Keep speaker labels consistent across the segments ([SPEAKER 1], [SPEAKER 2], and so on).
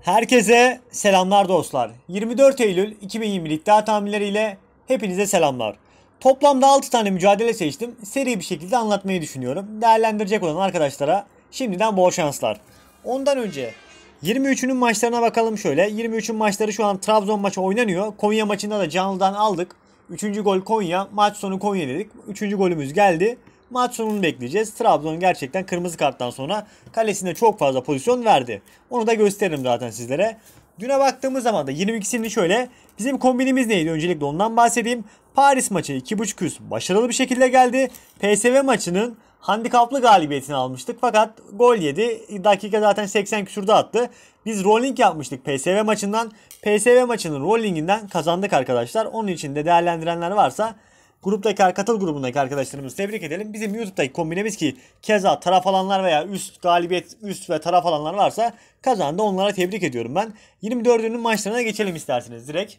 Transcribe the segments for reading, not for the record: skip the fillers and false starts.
[SPEAKER 1] Herkese selamlar dostlar. 24 Eylül 2020 iddia tahminleriyle hepinize selamlar. Toplamda 6 tane mücadele seçtim. Seri bir şekilde anlatmayı düşünüyorum. Değerlendirecek olan arkadaşlara şimdiden bol şanslar. Ondan önce 23'ünün maçlarına bakalım şöyle. 23'ün maçları şu an Trabzon maçı oynanıyor. Konya maçında da canlıdan aldık. 3. gol Konya. Maç sonu Konya dedik. 3. golümüz geldi. Maç sonunu bekleyeceğiz. Trabzon gerçekten kırmızı karttan sonra kalesinde çok fazla pozisyon verdi. Onu da gösteririm zaten sizlere. Düne baktığımız zaman da 22'sini şöyle. Bizim kombinimiz neydi? Öncelikle ondan bahsedeyim. Paris maçı 2.5 üst başarılı bir şekilde geldi. PSV maçının handikaplı galibiyetini almıştık. Fakat gol yedi. Dakika zaten 80 küsurda attı. Biz rolling yapmıştık PSV maçından. PSV maçının rollinginden kazandık arkadaşlar. Onun için de değerlendirenler varsa gruptaki katıl grubundaki arkadaşlarımızı tebrik edelim. Bizim YouTube'daki kombinemiz ki keza taraf alanlar veya üst galibiyet üst ve taraf alanlar varsa kazandı. Onlara tebrik ediyorum ben. 24'ünün maçlarına geçelim isterseniz direkt.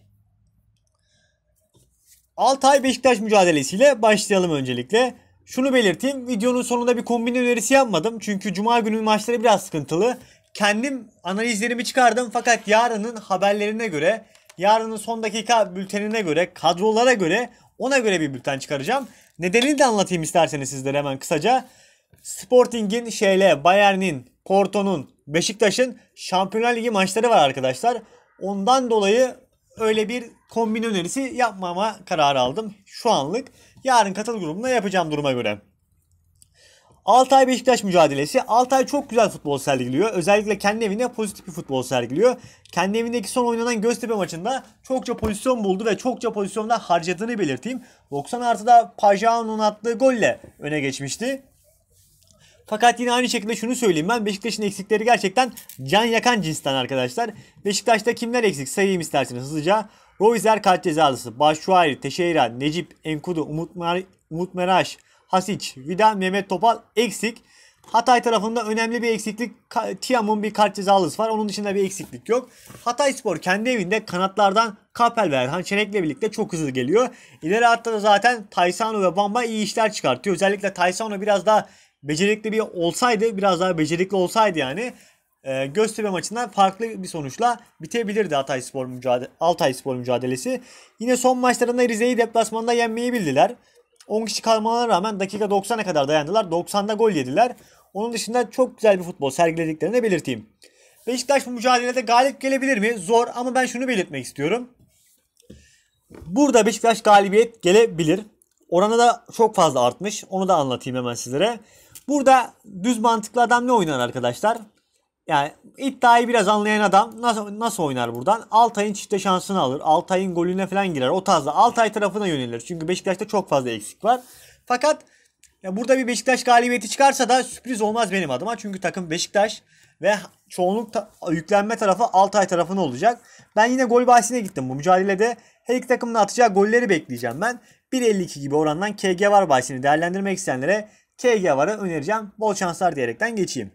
[SPEAKER 1] Altay Beşiktaş mücadelesiyle başlayalım öncelikle. Şunu belirteyim. Videonun sonunda bir kombin önerisi yapmadım. Çünkü cuma günü maçları biraz sıkıntılı. Kendim analizlerimi çıkardım fakat yarının haberlerine göre, yarının son dakika bültenine göre, kadrolara göre ona göre bir bülten çıkaracağım. Nedenini de anlatayım isterseniz sizlere hemen kısaca. Sporting'in, Bayern'in, Porto'nun, Beşiktaş'ın Şampiyonlar Ligi maçları var arkadaşlar. Ondan dolayı öyle bir kombin önerisi yapmama kararı aldım şu anlık. Yarın katıl grubunda yapacağım duruma göre. Altay Beşiktaş mücadelesi. Altay çok güzel futbol sergiliyor. Özellikle kendi evinde pozitif bir futbol sergiliyor. Kendi evindeki son oynanan Göztepe maçında çokça pozisyon buldu ve çokça pozisyonda harcadığını belirteyim. 90 artıda Pajao'nun attığı golle öne geçmişti. Fakat yine aynı şekilde şunu söyleyeyim ben. Beşiktaş'ın eksikleri gerçekten can yakan cinsten arkadaşlar. Beşiktaş'ta kimler eksik sayayım isterseniz hızlıca. Royzer kart cezalısı, Başşuayri, Teşeyra, Necip, Enkudu, Umut Meraş, Hasic, Vida, Mehmet Topal eksik. Hatay tarafında önemli bir eksiklik. Tiam'ın bir kart cezalısı var. Onun dışında bir eksiklik yok. Hatayspor kendi evinde kanatlardan Kapel ve Erhan Çelik'le birlikte çok hızlı geliyor. İleri hatta da zaten Taysano ve Bamba iyi işler çıkartıyor. Özellikle Taysano biraz daha becerikli bir olsaydı, biraz daha becerikli olsaydı yani Göztepe maçından farklı bir sonuçla bitebilirdi Altayspor mücadelesi. Yine son maçlarında Rize'yi deplasmanda yenmeyi bildiler. 10 kişi kalmalarına rağmen dakika 90'a kadar dayandılar. 90'da gol yediler. Onun dışında çok güzel bir futbol sergilediklerini de belirteyim. Beşiktaş bu mücadelede galip gelebilir mi? Zor ama ben şunu belirtmek istiyorum. Burada Beşiktaş galibiyet gelebilir. Oranı da çok fazla artmış. Onu da anlatayım hemen sizlere. Burada düz mantıklı adam ne oynar arkadaşlar? Yani iddiayı biraz anlayan adam nasıl oynar buradan? Altay'ın çifte şansını alır. Altay'ın golüne falan girer. O tarzda Altay tarafına yönelir. Çünkü Beşiktaş'ta çok fazla eksik var. Fakat ya burada bir Beşiktaş galibiyeti çıkarsa da sürpriz olmaz benim adıma. Çünkü takım Beşiktaş ve çoğunluk yüklenme tarafı Altay tarafına olacak. Ben yine gol bahsine gittim bu mücadelede. Her iki takımın atacağı golleri bekleyeceğim ben. 1.52 gibi orandan KG var bahsini değerlendirmek isteyenlere KG varı önereceğim. Bol şanslar diyerekten geçeyim.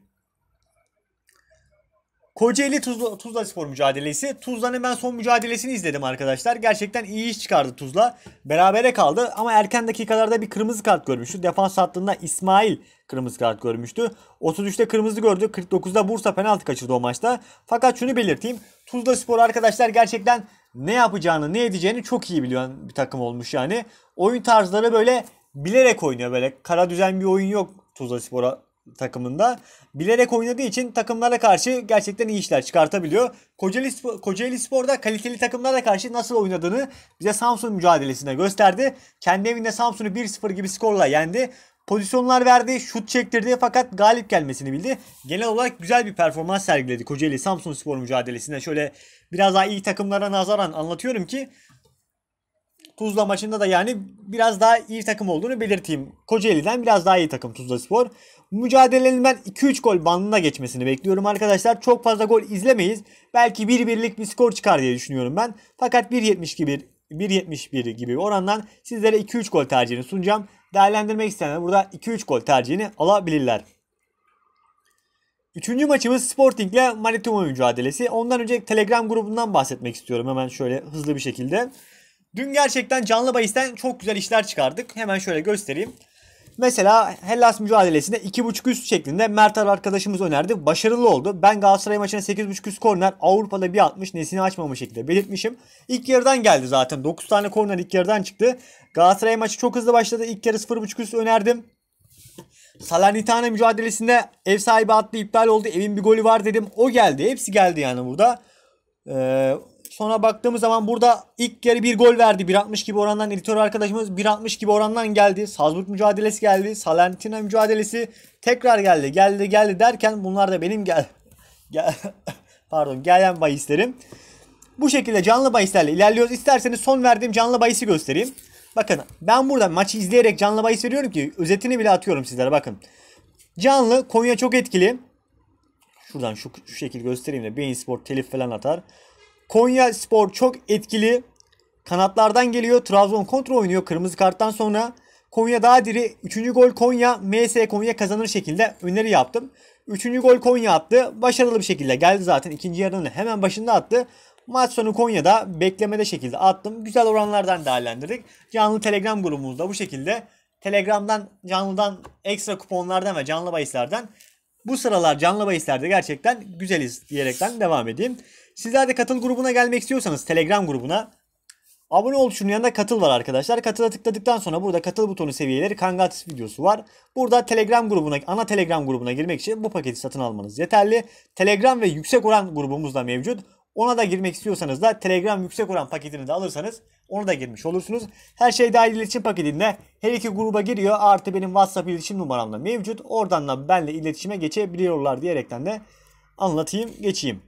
[SPEAKER 1] Kocaeli Tuzla Spor mücadelesi. Tuzla'nın ben son mücadelesini izledim arkadaşlar. Gerçekten iyi iş çıkardı Tuzla. Berabere kaldı ama erken dakikalarda bir kırmızı kart görmüştü. Defans hattında İsmail kırmızı kart görmüştü. 33'te kırmızı gördü. 49'da Bursa penaltı kaçırdı o maçta. Fakat şunu belirteyim. Tuzla Spor arkadaşlar gerçekten ne yapacağını, ne edeceğini çok iyi bilen bir takım olmuş yani. Oyun tarzları böyle bilerek oynuyor. Böyle kara düzen bir oyun yok Tuzla Spor'a takımında. Bilerek oynadığı için takımlara karşı gerçekten iyi işler çıkartabiliyor. Kocaeli Spor'da kaliteli takımlara karşı nasıl oynadığını bize Samsun mücadelesinde gösterdi. Kendi evinde Samsun'u 1-0 gibi skorla yendi. Pozisyonlar verdi, şut çektirdi fakat galip gelmesini bildi. Genel olarak güzel bir performans sergiledi Kocaeli Samsun Spor mücadelesinde. Şöyle biraz daha iyi takımlara nazaran anlatıyorum ki Tuzla maçında da yani biraz daha iyi takım olduğunu belirteyim. Kocaeli'den biraz daha iyi takım Tuzlaspor. Mücadelenin ben 2-3 gol bandına geçmesini bekliyorum arkadaşlar. Çok fazla gol izlemeyiz. Belki 1-1'lik bir skor çıkar diye düşünüyorum ben. Fakat 1.71 gibi orandan sizlere 2-3 gol tercihini sunacağım. Değerlendirmek isteyenler burada 2-3 gol tercihini alabilirler. Üçüncü maçımız Sporting ile Manitoba mücadelesi. Ondan önce Telegram grubundan bahsetmek istiyorum hemen şöyle hızlı bir şekilde. Dün gerçekten canlı bahisten çok güzel işler çıkardık. Hemen şöyle göstereyim. Mesela Hellas mücadelesinde 2.5 üst şeklinde Mert arkadaşımız önerdi. Başarılı oldu. Ben Galatasaray maçına 8.5 üst korner, Avrupa'da 1.60 nesini açmamış şekilde belirtmişim. İlk yarıdan geldi zaten. 9 tane korner ilk yarıdan çıktı. Galatasaray maçı çok hızlı başladı. İlk yarı 0.5 üst önerdim. Salernitana mücadelesinde ev sahibi attı, iptal oldu. Evin bir golü var dedim. O geldi. Hepsi geldi yani burada. Sonra baktığımız zaman burada ilk yarı bir gol verdi. 1.60 gibi orandan editör arkadaşımız 1.60 gibi orandan geldi. Salzburg mücadelesi geldi. Salernitana mücadelesi tekrar geldi. Geldi derken bunlar da benim gelen bahislerim. Bu şekilde canlı bahislerle ilerliyoruz. İsterseniz son verdiğim canlı bahisi göstereyim. Bakın ben burada maçı izleyerek canlı bahis veriyorum ki özetini bile atıyorum sizlere, bakın. Canlı Konya çok etkili. Şuradan şu şekil göstereyim de Bein Spor telif falan atar. Konya Spor çok etkili. Kanatlardan geliyor. Trabzon kontra oynuyor kırmızı karttan sonra. Konya daha diri. 3. gol Konya. MS Konya kazanır şekilde öneri yaptım. 3. gol Konya attı. Başarılı bir şekilde geldi zaten. İkinci yarının hemen başında attı. Maç sonu Konya'da beklemede şekilde attım. Güzel oranlardan değerlendirdik. Canlı Telegram grubumuzda bu şekilde. Telegram'dan, canlıdan, ekstra kuponlardan ve canlı bahislerden bu sıralar canlı bahislerde gerçekten güzeliz diyerekten devam edeyim. Sizler de katıl grubuna gelmek istiyorsanız Telegram grubuna abone ol tuşunun yanında katıl var arkadaşlar. Katıla tıkladıktan sonra burada katıl butonu seviyeleri Kangatis videosu var. Burada Telegram grubuna, ana Telegram grubuna girmek için bu paketi satın almanız yeterli. Telegram ve yüksek oran grubumuz da mevcut. Ona da girmek istiyorsanız da Telegram yüksek oran paketini de alırsanız onu da girmiş olursunuz. Her şey dahil iletişim paketinde her iki gruba giriyor. Artı benim WhatsApp iletişim numaram da mevcut. Oradan da benimle iletişime geçebiliyorlar diyerekten de anlatayım, geçeyim.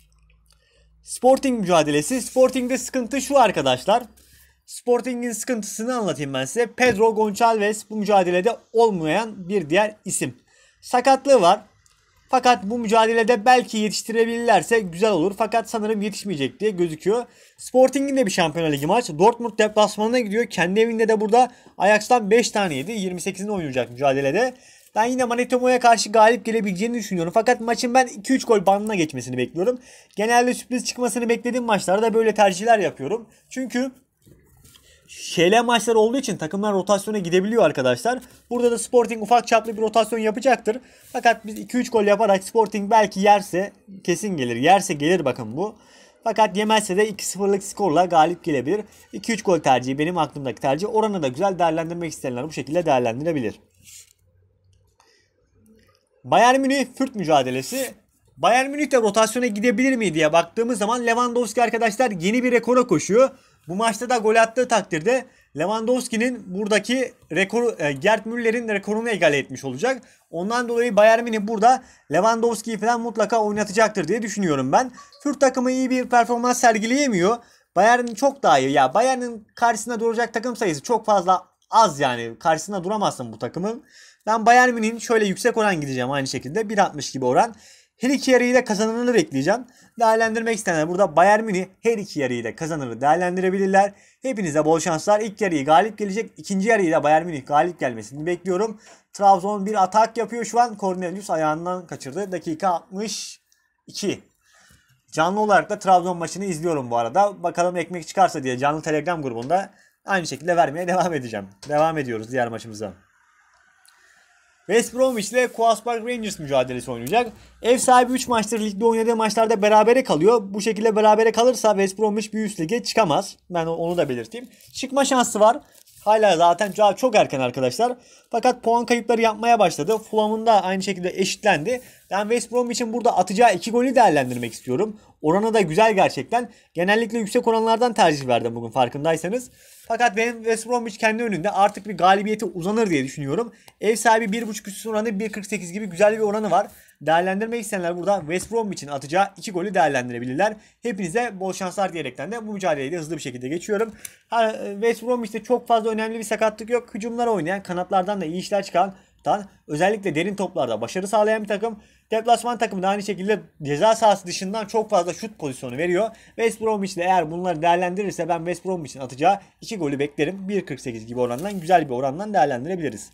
[SPEAKER 1] Sporting mücadelesi. Sporting'de sıkıntı şu arkadaşlar. Sporting'in sıkıntısını anlatayım ben size. Pedro Gonçalves bu mücadelede olmayan bir diğer isim. Sakatlığı var. Fakat bu mücadelede belki yetiştirebilirlerse güzel olur. Fakat sanırım yetişmeyecek diye gözüküyor. Sporting'in de bir Şampiyonlar Ligi maç. Dortmund deplasmanına gidiyor. Kendi evinde de burada Ajax'tan 5 tane yedi. 28'inde oynayacak mücadelede. Ben yine Manetomo'ya karşı galip gelebileceğini düşünüyorum. Fakat maçın ben 2-3 gol bandına geçmesini bekliyorum. Genelde sürpriz çıkmasını beklediğim maçlarda böyle tercihler yapıyorum. Çünkü şeyle maçlar olduğu için takımlar rotasyona gidebiliyor arkadaşlar. Burada da Sporting ufak çaplı bir rotasyon yapacaktır. Fakat biz 2-3 gol yaparak Sporting belki yerse kesin gelir. Yerse gelir bakın bu. Fakat yemezse de 2-0'lık skorla galip gelebilir. 2-3 gol tercihi benim aklımdaki tercih. Oranı da güzel, değerlendirmek isteyenler bu şekilde değerlendirebilir. Bayern Münih Fürth mücadelesi. Bayern Münih de rotasyona gidebilir mi diye baktığımız zaman Lewandowski arkadaşlar yeni bir rekora koşuyor. Bu maçta da gol attığı takdirde Lewandowski'nin buradaki rekoru, Gerd Müller'in rekorunu egale etmiş olacak. Ondan dolayı Bayern Münih burada Lewandowski'yi falan mutlaka oynatacaktır diye düşünüyorum ben. Fürth takımı iyi bir performans sergileyemiyor. Bayern çok daha iyi. Ya Bayern'in karşısında duracak takım sayısı çok fazla az yani. Karşısında duramazsın bu takımın. Ben Bayern Münih'in şöyle yüksek oran gideceğim aynı şekilde. 1.60 gibi oran. Her iki yarıyı da kazananını bekleyeceğim. Değerlendirmek isteyenler burada Bayern Münih her iki yarıyı da kazananı değerlendirebilirler. Hepinize bol şanslar. İlk yarıyı galip gelecek. İkinci yarıyı da Bayern Münih galip gelmesini bekliyorum. Trabzon bir atak yapıyor şu an. Cornelius ayağından kaçırdı. Dakika 62. Canlı olarak da Trabzon maçını izliyorum bu arada. Bakalım ekmek çıkarsa diye canlı Telegram grubunda aynı şekilde vermeye devam edeceğim. Devam ediyoruz diğer maçımıza. West Bromwich ile Queen's Park Rangers mücadelesi oynayacak. Ev sahibi 3 maçtır ligde oynadığı maçlarda berabere kalıyor. Bu şekilde berabere kalırsa West Bromwich bir üst lige çıkamaz. Ben onu da belirteyim. Çıkma şansı var. Hala zaten çok erken arkadaşlar. Fakat puan kayıpları yapmaya başladı. Fulham'ın da aynı şekilde eşitlendi. Ben West Bromwich'in burada atacağı 2 golü değerlendirmek istiyorum. Oranı da güzel gerçekten. Genellikle yüksek oranlardan tercih verdim bugün farkındaysanız. Fakat benim West Bromwich kendi önünde artık bir galibiyete uzanır diye düşünüyorum. Ev sahibi 1.5 üstün oranı 1.48 gibi güzel bir oranı var. Değerlendirmek isteyenler burada West Bromwich'in atacağı 2 golü değerlendirebilirler. Hepinize bol şanslar diyerekten de bu mücadeleyi de hızlı bir şekilde geçiyorum. West Bromwich'te çok fazla önemli bir sakatlık yok. Hücumlara oynayan, kanatlardan da iyi işler çıkan, özellikle derin toplarda başarı sağlayan bir takım. Deplasman takımı da aynı şekilde ceza sahası dışından çok fazla şut pozisyonu veriyor. West Bromwich de eğer bunları değerlendirirse ben West Bromwich'in atacağı 2 golü beklerim. 1.48 gibi orandan, güzel bir orandan değerlendirebiliriz.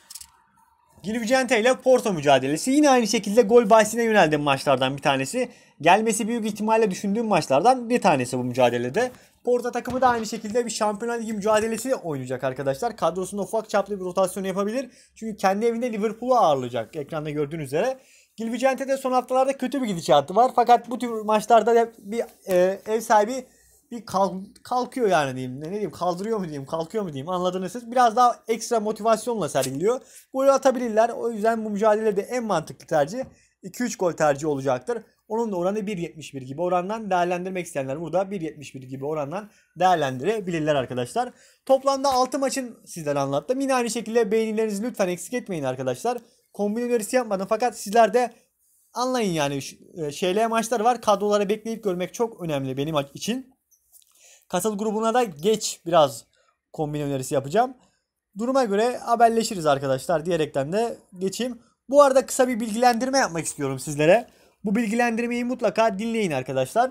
[SPEAKER 1] Gil Vicente ile Porto mücadelesi. Yine aynı şekilde gol bahsine yöneldiğim maçlardan bir tanesi. gelmesi büyük ihtimalle düşündüğüm maçlardan bir tanesi bu mücadelede. Porto takımı da aynı şekilde bir Şampiyonlar Ligi mücadelesi oynayacak arkadaşlar. Kadrosunda ufak çaplı bir rotasyon yapabilir. Çünkü kendi evinde Liverpool'u ağırlayacak ekranda gördüğünüz üzere. Gil Vicente'de son haftalarda kötü bir gidişatı var. Fakat bu tür maçlarda bir ev sahibi bir kalkıyor yani diyeyim. Ne diyeyim, kaldırıyor mu diyeyim, kalkıyor mu diyeyim, anladınız siz. Biraz daha ekstra motivasyonla sergiliyor. Gol atabilirler. O yüzden bu mücadelede en mantıklı tercih 2-3 gol tercihi olacaktır. Onun da oranı 1.71 gibi orandan değerlendirmek isteyenler burada 1.71 gibi orandan değerlendirebilirler arkadaşlar. Toplamda 6 maçın sizlere anlattım. Yine aynı şekilde beğenilerinizi lütfen eksik etmeyin arkadaşlar. Kombin önerisi yapmadım fakat sizler de anlayın yani şeyle maçlar var. Kadroları bekleyip görmek çok önemli benim için. Kasıl grubuna da geç biraz kombin önerisi yapacağım. Duruma göre haberleşiriz arkadaşlar diyerekten de geçeyim. Bu arada kısa bir bilgilendirme yapmak istiyorum sizlere. Bu bilgilendirmeyi mutlaka dinleyin arkadaşlar.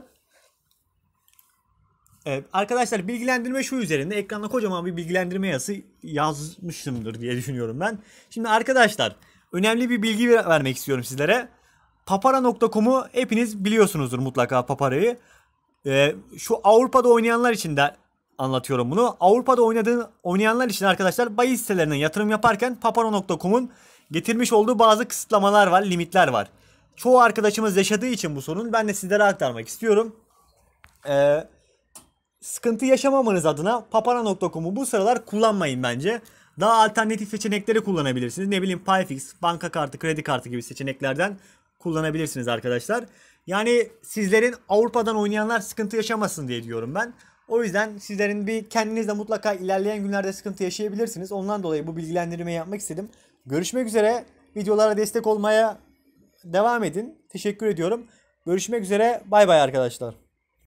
[SPEAKER 1] Evet, arkadaşlar bilgilendirme şu üzerinde. Ekranda kocaman bir bilgilendirme yazısı yazmışımdır diye düşünüyorum ben. Şimdi arkadaşlar önemli bir bilgi vermek istiyorum sizlere. Papara.com'u hepiniz biliyorsunuzdur mutlaka Papara'yı. Şu Avrupa'da oynayanlar için de anlatıyorum bunu. Avrupa'da oynayanlar için arkadaşlar bahis sitelerine yatırım yaparken Papara.com'un getirmiş olduğu bazı kısıtlamalar var, limitler var. Çoğu arkadaşımız yaşadığı için bu sorun ben de sizlere aktarmak istiyorum. Sıkıntı yaşamamanız adına Papara.com'u bu sıralar kullanmayın bence. Daha alternatif seçenekleri kullanabilirsiniz. Ne bileyim Payfix, banka kartı, kredi kartı gibi seçeneklerden kullanabilirsiniz arkadaşlar. Yani sizlerin Avrupa'dan oynayanlar sıkıntı yaşamasın diye diyorum ben. O yüzden sizlerin bir kendinizde mutlaka ilerleyen günlerde sıkıntı yaşayabilirsiniz. Ondan dolayı bu bilgilendirmeyi yapmak istedim. Görüşmek üzere. Videolara destek olmaya devam edin. Teşekkür ediyorum. Görüşmek üzere. Bay bay arkadaşlar.